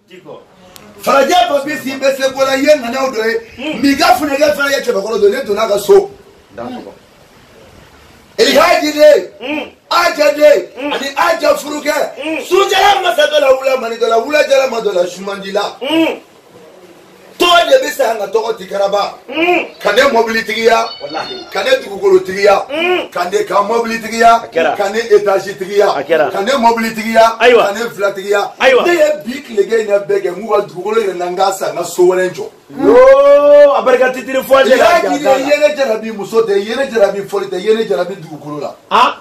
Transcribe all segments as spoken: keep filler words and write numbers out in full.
faraja papisi be se bola yen na na odoe mi ga fune ga fara ya ke bakolo do ne to na ga so el haji de aja de ani aja furuke sujala ma sa dola wula mani dola wula jala ma dola shumandila to de be sa nga to tikaraba kane mobility ya wallahi kane dugukolo tigiya kane ka mobility ya kane etage tigiya kane mobility ya kane flat ya de ye big lege na bege mu wa dugukolo ye nangasa na so warenjo yo abarka titiri foje ya ki de yene jarabi musote yene jarabi folite yene jarabi dugukolo la ah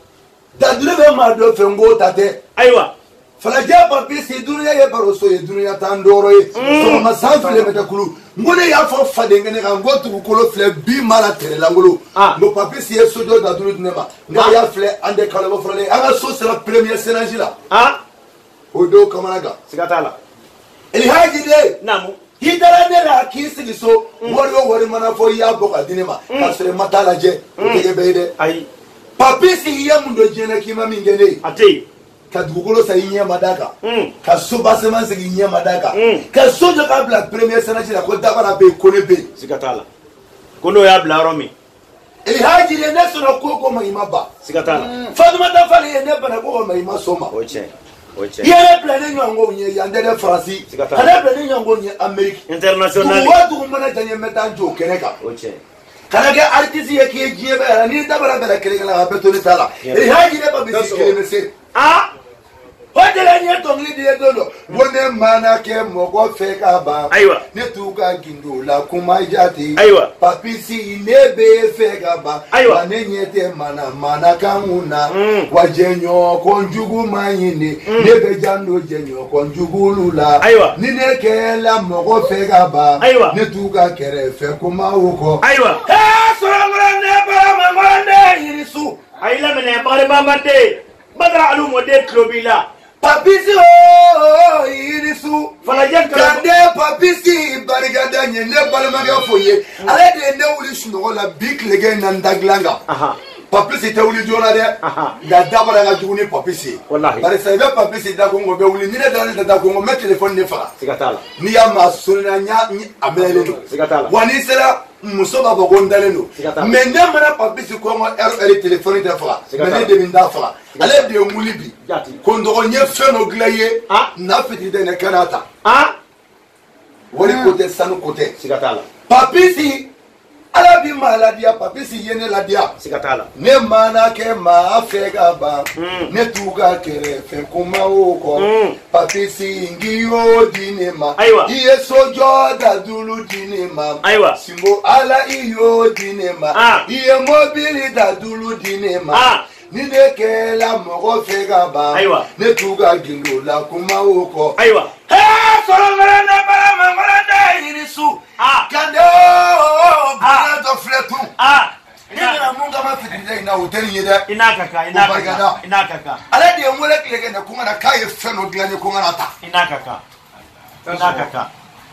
da dure be ma do fengo tate aywa falaja papisi dunia ye baroso ye dunia tandoro ye so ma sanfile metakulu ngone ya fo fadengene ka ngotu kukolo fle bi mala tere langolo no papisi ye sojo da duru dinema nga ya fle ande kalabo frale anga so c'est la première sénage là ah odo kamanaga sigatala eli haji de namu hidara de la kisi so wori wori mana fo ya boka dinema kasre matala je tege beide ay papisi ye mundo jena kima mingene ate ka dugukolo sa yinya madaka ka so basement sa yinya madaka ka so jo ka bla premier sénage la ko dabara be kone be sigatala kono ya bla romi e haji de national ko ko mai maba sigatala faduma da fali e ne bana ko mai masoma oche oche yere plane nyango nye yande de France kana plane nyango nye Amerique international ko wadu mana tanye metanjo keneka oche kana ga artiste yake jiye ba ni dabara bela keneka la betoni tala e haji de ba bisi kenese ah hodela nye tongli de dolo wone mana ke mogo feka ba aywa ne tuka gindola kuma jati aywa papisi nebe feka ba aywa ne nyete mana mana kanuna wajenyo konjugu mayini nebe jando jenyo konjugu lula aywa nine kela mogo feka ba aywa ne tuka kerefe kuma uko aywa ha sorangora ne bara mangone irisu ayla mene bare mamade badra alumo de klobila papisi o irisu falajan kande papisi barigada nyende balmaga foye ale de ne wuli suno la big lege nandaglanga aha papisi te wuli jona de da dabara ga juguni papisi wallahi bare sai be papisi da ko ngobe wuli ni da da ko ngome telephone ne fa sigatala ni ya masunna nya amele no sigatala wani sera muso ba bogo ndale no mende mana papisi ko ngo er telephone de fa mene de binda fa ale de wuli bi ko ndo nye feno glaye na fiti de ne kanata ah wali kote sanu kote sigatala papisi ala bi maladia papisi yene ladia sigatala ne mana ke ma afega ba ne tuga kere fe kuma oko papisi ngiyo dinema iye sojo da dulu dinema aywa simbo ala iyo dinema iye mobili da dulu dinema ni ne ke la mogo fega ba ne tuga gindo la kuma oko aywa ha solo mara na bara mangora da irisu ah kando bana do fletu ah ina munga ma fitinde ina hotel yeda ina kaka ina kaka ina kaka ala de ngole klege na kunga na kai feno glane kunga na ta ina kaka ina kaka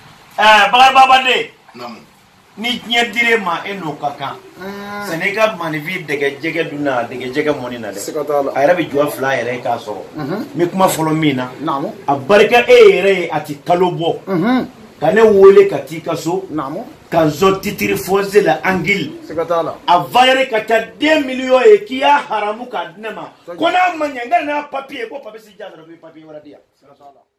eh bagar babande nam ni nyedire ma eno kaka Senegal manivi dege jege duna dege jege monina de sikatala ayra bi jwa fla yere ka soro mi kuma folo mina namu abarka e yere ati kalobo kane wole katika so namu kanzo titiri foze la angil sikatala avayere kata deux millions e kia haramu kadnema kona manyanga na papier ko papier si jaza na papier wala dia sikatala